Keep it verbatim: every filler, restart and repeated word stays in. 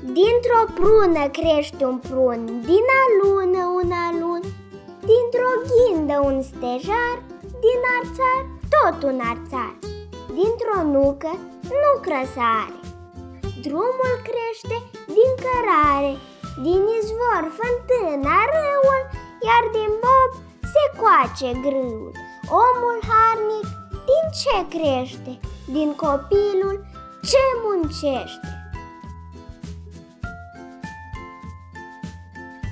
Dintr-o prună crește un prun, din alună un alun, dintr-o ghindă un stejar, din arțar tot un arțar, dintr-o nucă nucră sare. Drumul crește din cărare, din izvor fântâna râul, iar din bob se coace grâul. Omul harnic din ce crește? Din copilul ce muncește.